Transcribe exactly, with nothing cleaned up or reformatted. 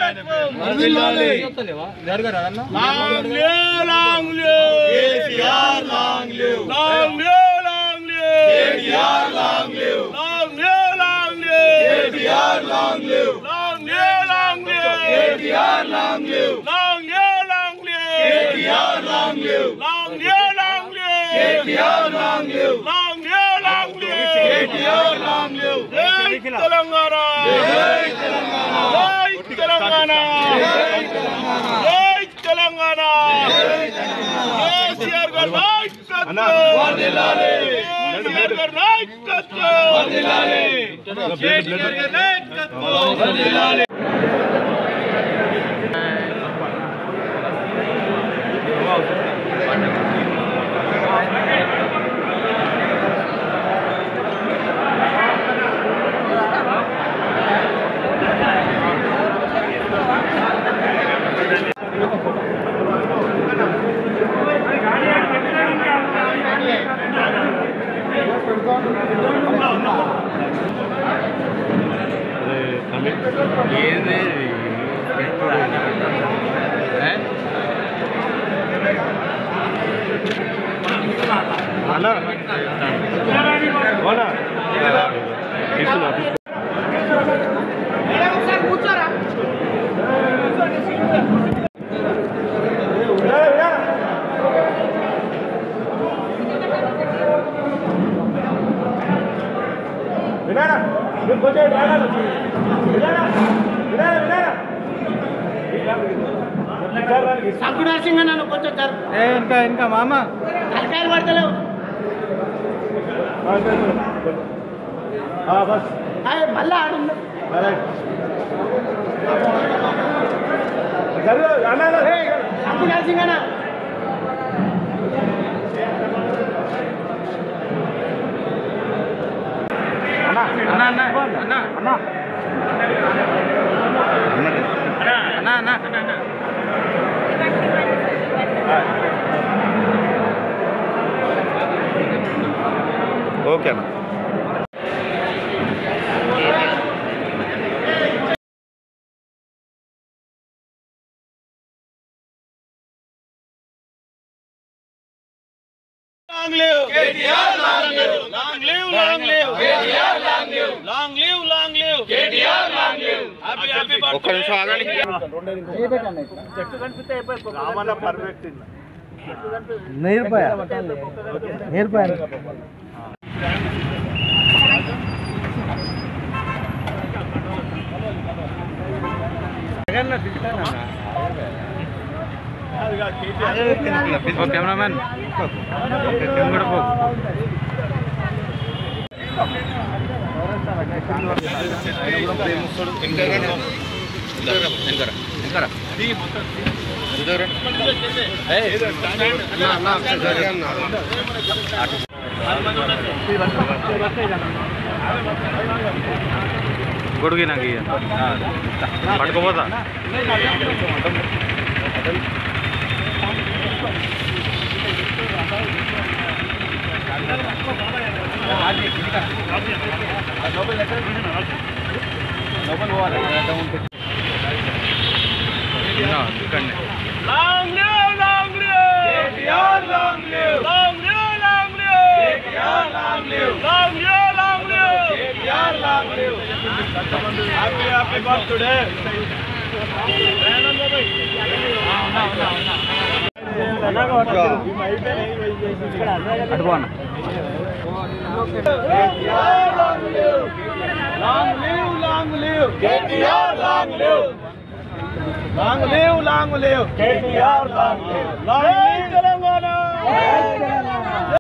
తెలంగాణ తెలంగాణ తెలంగాణ కేసీఆర్ గారి నాయకత్వం వర్ధిల్లాలి కేసీఆర్ గారి నాయకత్వం వర్ధిల్లాలి కేసీఆర్ గారి నాయకత్వం వర్ధిల్లాలి సంకుడార్ సింగ్ అన్న కొంచెం ఇంకా ఇంకా మామ తలకాయలు పడతలేవు మళ్ళా ఆడు సంకుడార్ సింగ్ అన్న అన్న అన్న అన్న అన్న అన్న అన్న అన్న ఓకే అన్న Long live K T R, long live, long live, long live K T R, long live, long live, long live K T R, long live. Happy happy birthday. ఒక్క నిమిషం ఆగండి. చెట్టు కనిపిస్తే అయిపోయి రామన్న పర్ఫెక్ట్ ఇన్. చెట్టు కనిపిస్తే నేర్పాయ. నేర్పాయ. జగన్న దిస్తానా ఓ cameraman camera పో గొడుగు నాకు పట్టుకోపోతా Long live, long live K T R, long live, long live, long live K T R, long live, long live, long live K T R, long live. Happy happy birthday. అడుగునా long live, long live K T R, long live, long live, long live K T R, long live, long live Telangana.